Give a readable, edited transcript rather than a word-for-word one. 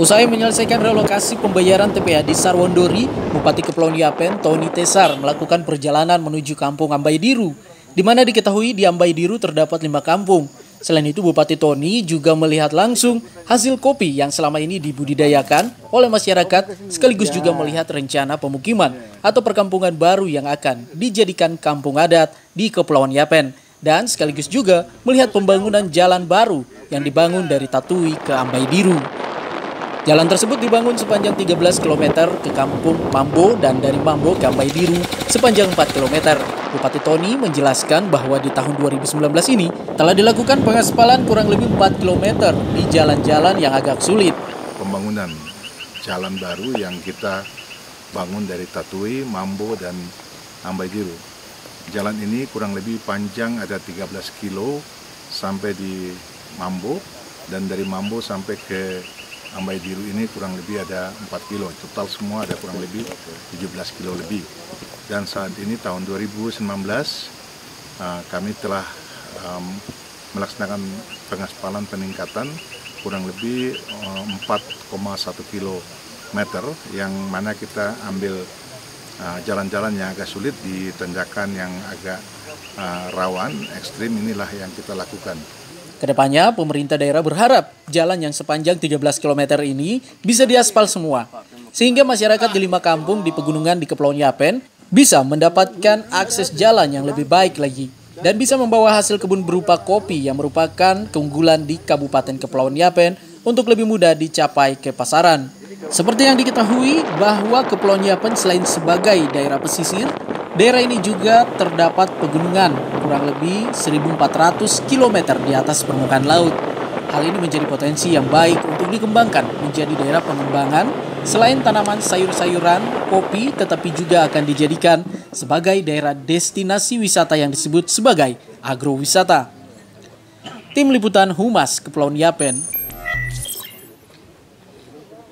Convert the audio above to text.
Usai menyelesaikan relokasi pembayaran TPA di Sarwondori, Bupati Kepulauan Yapen, Tony Tesar, melakukan perjalanan menuju kampung Ambaidiru, di mana diketahui di Ambaidiru terdapat 5 kampung. Selain itu, Bupati Tony juga melihat langsung hasil kopi yang selama ini dibudidayakan oleh masyarakat, sekaligus juga melihat rencana pemukiman atau perkampungan baru yang akan dijadikan kampung adat di Kepulauan Yapen, dan sekaligus juga melihat pembangunan jalan baru yang dibangun dari Tatui ke Ambaidiru. Jalan tersebut dibangun sepanjang 13 km ke kampung Mambo dan dari Mambo ke Ambaidiru sepanjang 4 km. Bupati Tony menjelaskan bahwa di tahun 2019 ini telah dilakukan pengaspalan kurang lebih 4 km di jalan-jalan yang agak sulit. Pembangunan jalan baru yang kita bangun dari Tatui, Mambo, dan Ambaidiru. Jalan ini kurang lebih panjang ada 13 kilo sampai di Mambo, dan dari Mambo sampai ke Ambaidiru ini kurang lebih ada 4 kilo, total semua ada kurang lebih 17 kilo lebih. Dan saat ini tahun 2019 kami telah melaksanakan pengaspalan peningkatan kurang lebih 4,1 kilometer, yang mana kita ambil jalan-jalan yang agak sulit di tanjakan yang agak rawan, ekstrim, inilah yang kita lakukan. Kedepannya, pemerintah daerah berharap jalan yang sepanjang 13 km ini bisa diaspal semua, sehingga masyarakat di 5 kampung di pegunungan di Kepulauan Yapen bisa mendapatkan akses jalan yang lebih baik lagi, dan bisa membawa hasil kebun berupa kopi yang merupakan keunggulan di Kabupaten Kepulauan Yapen untuk lebih mudah dicapai ke pasaran. Seperti yang diketahui bahwa Kepulauan Yapen selain sebagai daerah pesisir, daerah ini juga terdapat pegunungan kurang lebih 1.400 km di atas permukaan laut. Hal ini menjadi potensi yang baik untuk dikembangkan menjadi daerah pengembangan selain tanaman sayur-sayuran, kopi, tetapi juga akan dijadikan sebagai daerah destinasi wisata yang disebut sebagai agrowisata. Tim Liputan Humas Kepulauan Yapen.